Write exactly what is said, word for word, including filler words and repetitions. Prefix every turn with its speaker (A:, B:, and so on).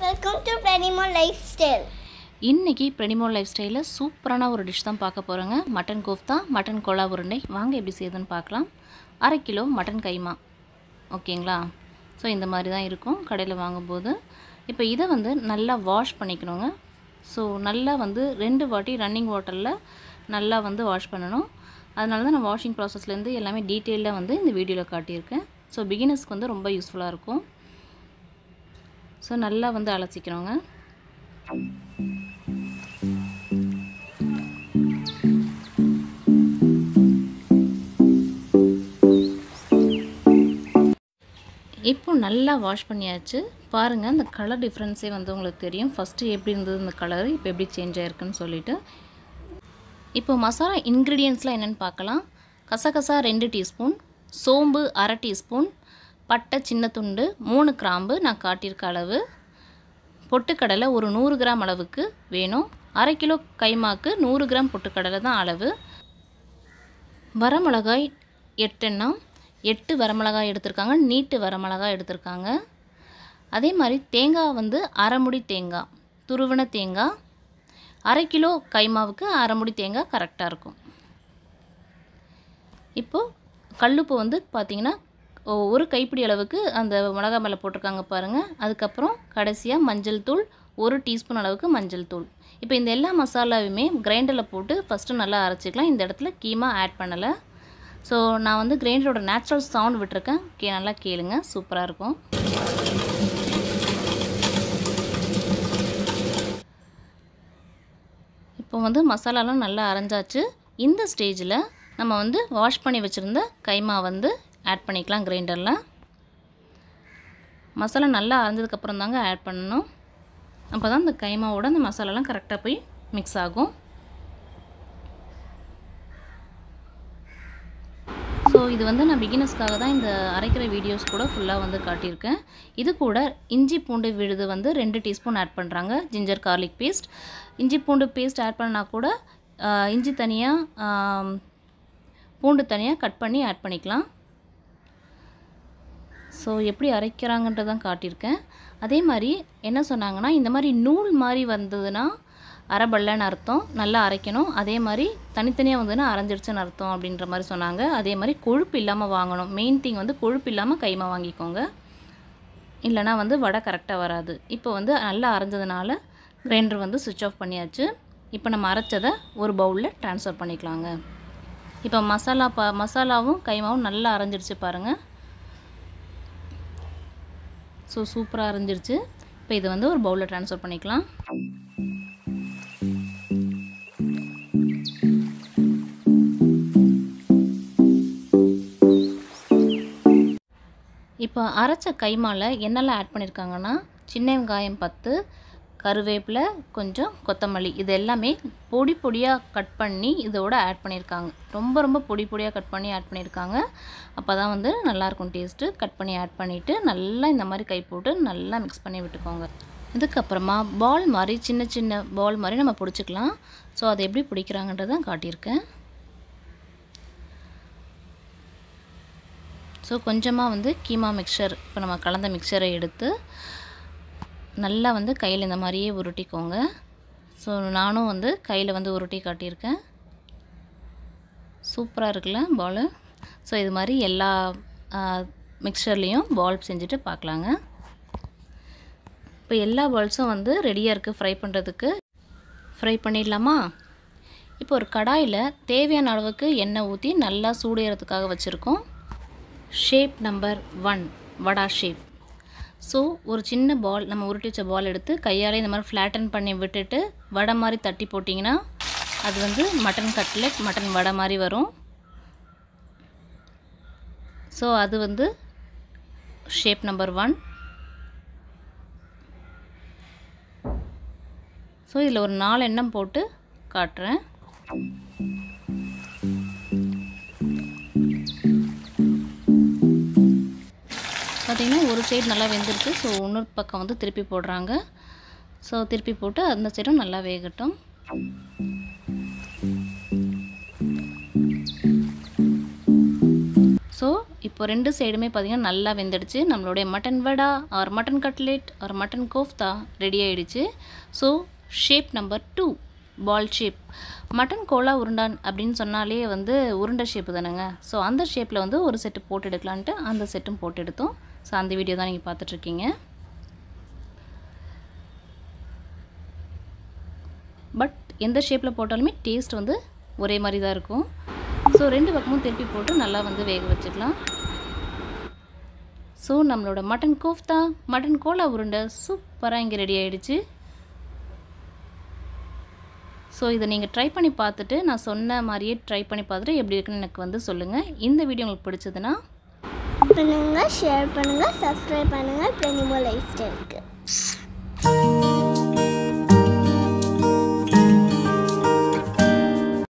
A: welcome to Pranimo Lifestyle.
B: இன்னைக்கு Pranimo Lifestyle சூப்பரான ஒரு டிஷ் தான் பார்க்க போறோங்க. மட்டன் கோஃப்தா, மட்டன் கோலா உருண்டை. வாங்க எப்படி செய்யுதுன்னு பார்க்கலாம். அரை கிலோ மட்டன் கைமா. ஓகேங்களா? ஸோ இந்த மாதிரி தான் இருக்கும் கடையில் வாங்கும்போது. இப்போ இதை வந்து நல்லா வாஷ் பண்ணிக்கணுங்க. ஸோ நல்லா வந்து ரெண்டு வாட்டி ரன்னிங் வாட்டரில் நல்லா வந்து வாஷ் பண்ணணும். அதனால தான் நான் வாஷிங் ப்ராசஸ்லேருந்து எல்லாமே டீட்டெயிலாக வந்து இந்த வீடியோவில் காட்டியிருக்கேன். ஸோ பிகினர்ஸ்க்கு வந்து ரொம்ப யூஸ்ஃபுல்லாக இருக்கும். ஸோ நல்லா வந்து அலசிக்கணுங்க. இப்போ நல்லா வாஷ் பண்ணியாச்சு. பாருங்கள் அந்த கலர் டிஃப்ரென்ஸே வந்து உங்களுக்கு தெரியும். ஃபஸ்ட்டு எப்படி இருந்தது இந்த கலர், இப்போ எப்படி சேஞ்ச் ஆகிருக்குன்னு சொல்லிட்டு. இப்போ மசாலா இன்க்ரீடியன்ட்ஸ்லாம் என்னென்னு பார்க்கலாம். கசகசா ரெண்டு டீஸ்பூன், சோம்பு அரை டீஸ்பூன், பட்டை சின்ன துண்டு, மூணு கிராம்பு நான் காட்டியிருக்க அளவு, பொட்டுக்கடலை ஒரு நூறு கிராம் அளவுக்கு வேணும். அரை கிலோ கைமாக்கு நூறு கிராம் பொட்டுக்கடலை தான் அளவு. வரமிளகாய் எட்டெண்ணம், எட்டு வரமிளகாய் எடுத்திருக்காங்க, நீட்டு வரமிளகாய் எடுத்திருக்காங்க. அதே மாதிரி தேங்காய் வந்து அரைமுடி தேங்காய், துருவின தேங்காய். அரை கிலோ கைமாவுக்கு அரைமுடி தேங்காய் கரெக்டாக இருக்கும். இப்போது கல்லுப்பு வந்து பார்த்திங்கன்னா ஒரு கைப்பிடி அளவுக்கு அந்த மிளகா மேலே போட்டிருக்காங்க பாருங்கள். அதுக்கப்புறம் கடைசியாக மஞ்சள் தூள் ஒரு டீஸ்பூன் அளவுக்கு மஞ்சள் தூள். இப்போ இந்த எல்லா மசாலாவுமே கிரைண்டரில் போட்டு ஃபஸ்ட்டு நல்லா அரைச்சிக்கலாம். இந்த இடத்துல கீமா ஆட் பண்ணலை. ஸோ நான் வந்து கிரைண்டரோட நேச்சுரல் சவுண்ட் விட்டுருக்கேன். கே நல்லா கேளுங்க, சூப்பராக இருக்கும். இப்போ வந்து மசாலாலாம் நல்லா அரைஞ்சாச்சு. இந்த ஸ்டேஜில் நம்ம வந்து வாஷ் பண்ணி வச்சுருந்த கைமா வந்து ஆட் பண்ணிக்கலாம் கிரைண்டரில். மசாலா நல்லா அரைஞ்சதுக்கப்புறம் தாங்க ஆட் பண்ணணும். அப்போ தான் இந்த கைமாவோட அந்த மசாலாலாம் கரெக்டாக போய் மிக்ஸ் ஆகும். ஸோ இது வந்து நான் பிகினர்ஸ்க்காக தான் இந்த அரைக்கிற வீடியோஸ் கூட ஃபுல்லாக வந்து காட்டியிருக்கேன். இது கூட இஞ்சி பூண்டு விழுது வந்து ரெண்டு டீஸ்பூன் ஆட் பண்ணுறாங்க. Ginger garlic paste. இஞ்சி பூண்டு பேஸ்ட் ஆட் பண்ணால் கூட இஞ்சி தனியாக பூண்டு தனியாக கட் பண்ணி ஆட் பண்ணிக்கலாம். ஸோ எப்படி அரைக்கிறாங்கன்றதான் காட்டியிருக்கேன். அதே மாதிரி என்ன சொன்னாங்கன்னா, இந்த மாதிரி நூல் மாதிரி வந்ததுன்னா அரைபல்லன்னு அர்த்தம், நல்லா அரைக்கணும். அதே மாதிரி தனித்தனியாக வந்ததுன்னா அரைஞ்சிடுச்சுன்னு அர்த்தம் அப்படின்ற மாதிரி சொன்னாங்க. அதே மாதிரி கொழுப்பு இல்லாமல் வாங்கணும். மெயின் திங் வந்து கொழுப்பு இல்லாமல் கைமா வாங்கிக்கோங்க, இல்லைனா வந்து வடை கரெக்டாக வராது. இப்போ வந்து நல்லா அரைஞ்சதுனால கிரைண்டர் வந்து சுவிட்ச் ஆஃப் பண்ணியாச்சு. இப்போ நம்ம அரைச்சதை ஒரு பவுலில் ட்ரான்ஸ்ஃபர் பண்ணிக்கலாங்க. இப்போ மசாலா பா மசாலாவும் கைமாவும் நல்லா அரைஞ்சிடுச்சு பாருங்கள். ஸோ சூப்பராக அரைஞ்சிருச்சு. இப்போ இதை வந்து ஒரு பவுலில் ட்ரான்ஸ்ஃபர் பண்ணிக்கலாம். இப்போ அரைச்ச கைமாவில் என்னெல்லாம் ஆட் பண்ணியிருக்காங்கன்னா, சின்ன வெங்காயம் பத்து, கருவேப்பிலை கொஞ்சம், கொத்தமல்லி, இது எல்லாமே பொடி பொடியாக கட் பண்ணி இதோட ஆட் பண்ணியிருக்காங்க. ரொம்ப ரொம்ப பொடி பொடியாக கட் பண்ணி ஆட் பண்ணியிருக்காங்க. அப்போ தான் வந்து நல்லாயிருக்கும் டேஸ்ட்டு. கட் பண்ணி ஆட் பண்ணிவிட்டு நல்லா இந்த மாதிரி கை போட்டு நல்லா மிக்ஸ் பண்ணி விட்டுக்கோங்க. இதுக்கப்புறமா பால் மாதிரி சின்ன சின்ன பால் மாதிரி நம்ம பிடிச்சிக்கலாம். ஸோ அதை எப்படி பிடிக்கிறாங்கன்றதான் காட்டியிருக்கேன். ஸோ கொஞ்சமாக வந்து கீமா மிக்சர், இப்போ நம்ம கலந்த மிக்சரை எடுத்து நல்லா வந்து கையில் இந்த மாதிரியே உருட்டிக்கோங்க. ஸோ நானும் வந்து கையில் வந்து உருட்டி காட்டியிருக்கேன். சூப்பராக இருக்குல்ல பால். ஸோ இது மாதிரி எல்லா மிக்சர்லேயும் பால் செஞ்சுட்டு பார்க்கலாங்க. இப்போ எல்லா பால்ஸும் வந்து ரெடியாக இருக்குது ஃப்ரை பண்ணுறதுக்கு. ஃப்ரை பண்ணிடலாமா? இப்போ ஒரு கடாயில் தேவையான அளவுக்கு எண்ணெய் ஊற்றி நல்லா சூடேறதுக்காக வச்சுருக்கோம். Shape number one vada shape. So ஒரு சின்ன பால், நம்ம உருட்டி வச்ச பால் எடுத்து கையால் இந்த மாதிரி ஃப்ளாட்டன் பண்ணி விட்டுட்டு வடை மாதிரி தட்டி போட்டிங்கன்னா அது வந்து மட்டன் கட்லெட், மட்டன் வடை மாதிரி வரும். ஸோ அது வந்து ஷேப் நம்பர் ஒன். ஸோ இதில் ஒரு நாலு எண்ணம் போட்டு காட்டுறேன். பார்த்திங்கன்னா ஒரு சைடு நல்லா வெந்திருக்கு. ஸோ இன்னொரு பக்கம் வந்து திருப்பி போடுறாங்க. ஸோ திருப்பி போட்டு அந்த சைடும் நல்லா வேகட்டும். ஸோ இப்போ ரெண்டு சைடுமே பார்த்திங்கன்னா நல்லா வெந்துடுச்சு. நம்மளுடைய mutton vada or mutton cutlet or mutton kofta ready ஆகிடுச்சு. So shape number two ball shape. Mutton கோலா உருண்டான் அப்படின்னு சொன்னாலே வந்து உருண்டை ஷேப்பு தானேங்க. ஸோ அந்த ஷேப்பில் வந்து ஒரு செட்டு போட்டு எடுக்கலான்ட்டு அந்த செட்டும் போட்டு எடுத்தோம். ஸோ அந்த வீடியோ தான் நீங்கள் பார்த்துட்ருக்கீங்க. பட் எந்த ஷேப்பில் போட்டாலுமே டேஸ்ட் வந்து ஒரே மாதிரி தான் இருக்கும். ஸோ ரெண்டு பக்கமும் திருப்பி போட்டு நல்லா வந்து வேக வச்சுக்கலாம். ஸோ நம்மளோட மட்டன் கோஃப்தா மட்டன் கோலா உருண்டை சூப்பராக இங்கே ரெடி ஆகிடுச்சு. ஸோ இதை நீங்கள் ட்ரை பண்ணி பார்த்துட்டு நான் சொன்ன மாதிரியே ட்ரை பண்ணி பார்த்துட்டு எப்படி இருக்குன்னு எனக்கு வந்து சொல்லுங்கள். இந்த வீடியோ உங்களுக்கு பிடிச்சதுன்னா
A: பண்ணுங்கள், ஷேர் பண்ணுங்கள், சப்ஸ்கிரைப் பண்ணுங்கள். பிரெனிமோ லைஃப் ஸ்டைலுக்கு.